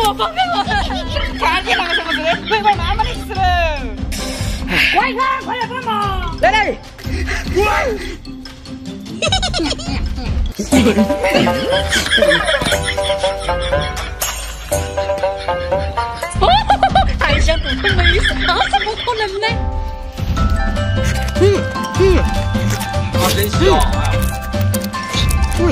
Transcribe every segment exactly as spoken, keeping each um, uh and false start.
要放开我！看你那个什么似的，回我妈妈的事了。快看，快来帮忙！来来，滚！还想独吞美食，那是不可能的。嗯嗯，啊，真香啊！嗯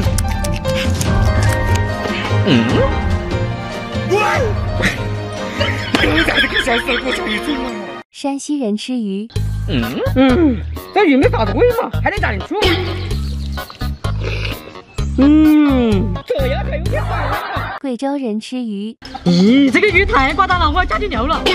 嗯，滚！你在这个小时候就一出了。 山西人吃鱼。 嗯嗯，这鱼没啥子味嘛，还能炸点醋。嗯，这样才有点好啊。 贵州人吃鱼。 咦，这个鱼太寡淡了，我要加点料了。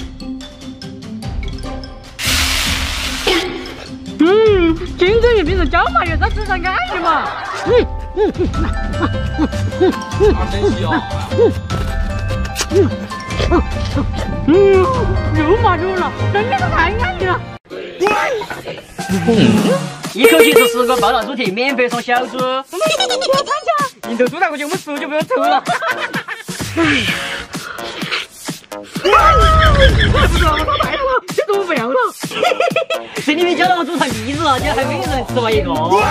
嗯，清蒸鱼比是椒麻鱼，它吃上安逸嘛。嗯嗯嗯嗯嗯嗯，啊，真香。嗯嗯嗯，肉嘛肉了，真的是太安逸了。嗯，一口气吃十个爆辣猪蹄，免费送小猪。我参加。印度猪打过去，我们食物就不用愁了。哎呀！我不知道，我打败了，这怎么不要了？这里面教了我煮成栗子了，你还没人吃完一个。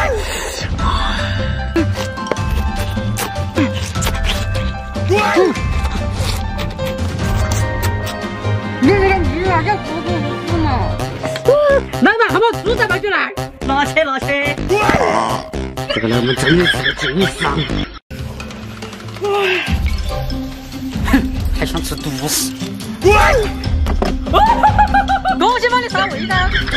你这个鱼啊，要煮煮煮嘛。来吧，好不好？猪仔把就来，拿去拿去。这个老母真是真香。哼，还想吃独食。恭喜帮你杀味道。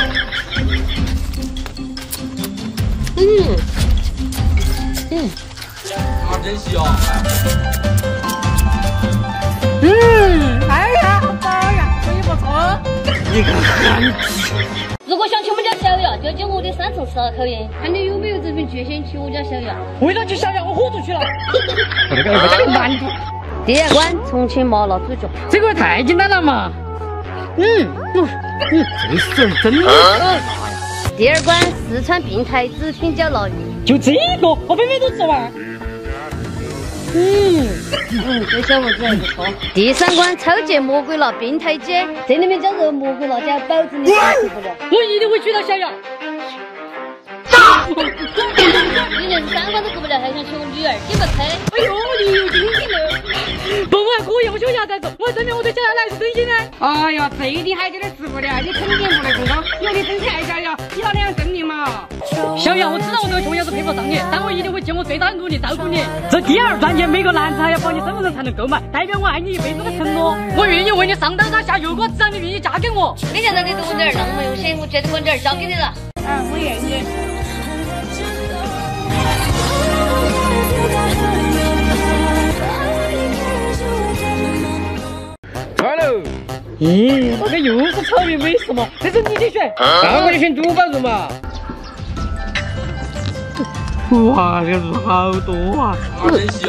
嗯嗯，啊，真香。嗯，哎呀，好饱呀，味不错。你个憨皮！ 如果想去我们家小雅，就要经我的三重十二口音，看你有没有这份决心去我家小雅。 为了去小雅，我豁出去了。我那个我这个难度。 第二关，重庆麻辣猪脚。 这个太简单了嘛。嗯嗯嗯，这是真的。 第二关，四川病态紫品椒辣鱼。 就这个，我每每都吃完。嗯嗯，这小伙子还不错。第三关，超级魔鬼辣病态鸡，这里面加入魔鬼辣椒，保证你吃不了。 我一定会娶到小雅。 你连三关都过不了，还想娶我女儿，你不配！ 哎呦，你有精神了！不，我还可以，我小牙在做，我证明我对小雅哪是真心的。哎呀，这一点还觉得吃不了，你肯定不能成功。有你真爱小雅，你要那样证明嘛？小雅，我知道我这个穷样子配不上你，但我一定会尽我最大的努力照顾你。这第二赚钱，每个男子还要保你身份证才能购买，代表我爱你一辈子的承诺。我愿意为你上刀山下油锅，只要你愿意嫁给我。 没想到你对我女儿那么用心，我绝对把女儿交给你了。 嗯，我愿意。来喽！咦，这个又是草原美食嘛？这是你的选，那我就选猪包肉嘛。哇，这个肉好多啊！啊，真香！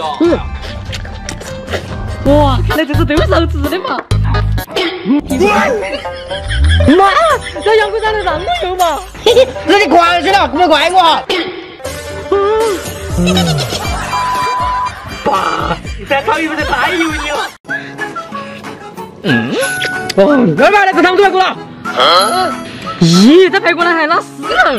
哇，看来这是对我手指的嘛。妈，这羊骨长得让我油嘛？嘿嘿，那你快去了，不怪我。嗯。爸，这草鱼不是太油腻了。嗯，哦，老板，那个汤都排骨了。啊？咦，这排骨呢还拉丝了。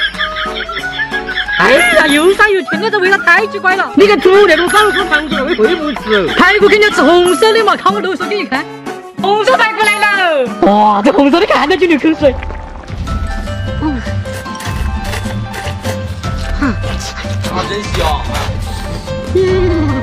哎呀，又膻又甜的，这味道太奇怪了。你个猪那种早出糖醋味会不吃？排骨肯定要吃红色的嘛，看我露手给你看。红色排骨来了。哇，这红色的看着就流口水。嗯。啊，真香。嗯。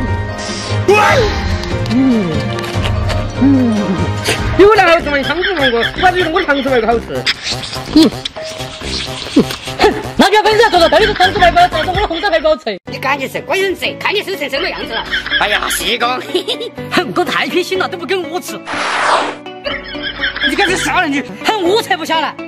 嗯。嗯，比我那好吃嘛，你汤汁红过，我还比我糖醋排骨好吃。嗯，哼，那就要粉丝要做到到底是糖醋排骨好吃，还是我的红烧排骨好吃？你赶紧吃，关键吃，看你瘦成什么样子了。哎呀，西哥，哼，我太偏心了，都不给我吃。你赶紧下来你，哼，我才不下来。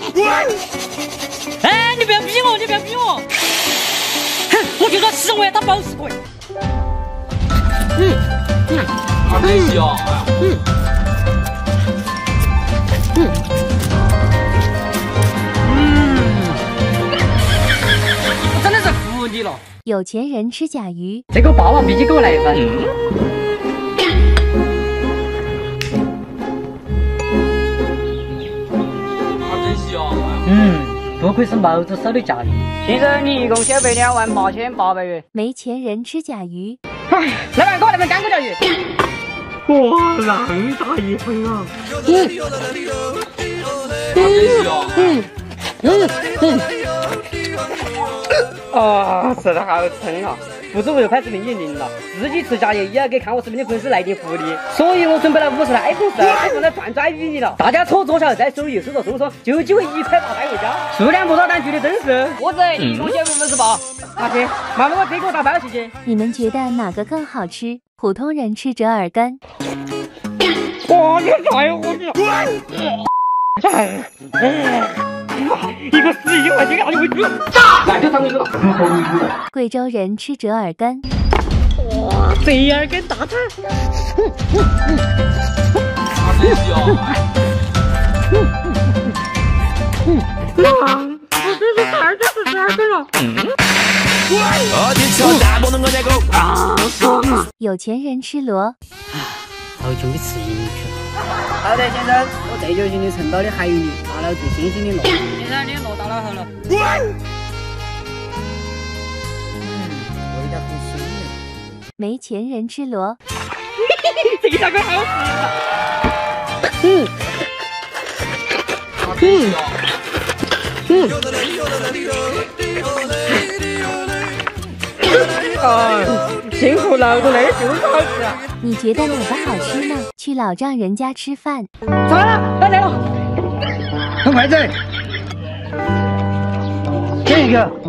哎，你不要逼我，你不要逼我。哼，我就算吃我也打保时过。嗯嗯。啊，真香！嗯嗯嗯，我真的是服你了。 有钱人吃甲鱼。 这个霸王必须给我来一份。嗯不愧是毛子手的驾驭。 先生，你一共消费两万八千八百元。 没钱人吃甲鱼。 哎，老板，给我那份干锅条鱼。 哇，浪大一份啊！ 嗯嗯嗯嗯嗯。啊，吃的好撑啊！不知我又开始另眼睛了，自己吃家业也要给看我视频的粉丝来点福利，所以我准备了五十台 iPhone 十二，iPhone 的转转语音了。大家戳左小在首页搜索搜索，就有机会一块八带回家，数量不多但绝对真实。 我这一共消费五十八。 拿去，麻烦我这个打包，谢谢。 你们觉得哪个更好吃？普通人吃折耳根。 哇，你太恶心了！一个十一块钱哪里会吃？那就当一个。 贵州人吃折耳根。 哇，折耳根大餐。哇，我真是太想吃折耳根了。啊，爽啊！ 有钱人吃螺。 好久没吃鱼去了。 好的，先生，我这就是你称到的海鱼里打了最新鲜的螺。先生，你的螺打捞好了。 嗯，味道很鲜美。 没钱人吃螺。 这个个好吃啊！嗯嗯嗯。啊，辛苦劳动的就是好吃啊！ 你觉得哪个好吃呢？去老丈人家吃饭。 走了，来来了， 很快子，这一个，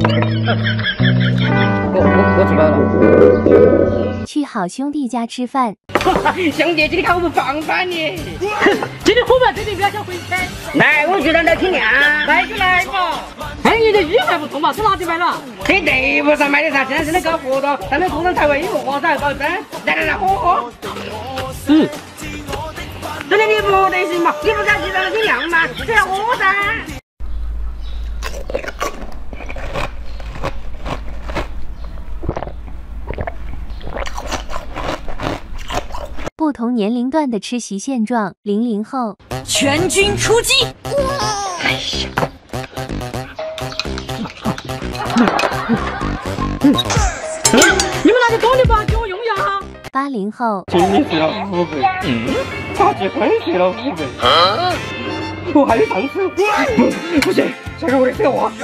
我我我吃饱了。 去好兄弟家吃饭。 兄弟，今天看我们放饭呢。今天伙伴这边不要想回钱。来，我觉得来听呀，来就来吧。哎，你这鱼还不错嘛，这哪里买了？在队伍上买的噻，现在正在搞活动，咱们工人才会活噻，保证。来来来，喝喝。嗯。兄弟，你不得行嘛？你不敢记得你量嘛？这要喝噻。 不同年龄段的吃席现状：零零后， 全军出击！ 哎呀！你们拿去多的吧，给我用一下哈。 八零后， 今天睡了五倍，嗯，咋结婚睡了五倍？啊，我还有上次，不不行，这个我得说话。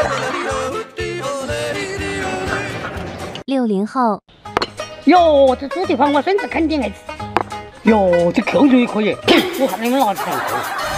六零后， 哟，这猪蹄黄瓜笋子肯定爱吃。哟，这扣肉也可以，我看你们拿去尝。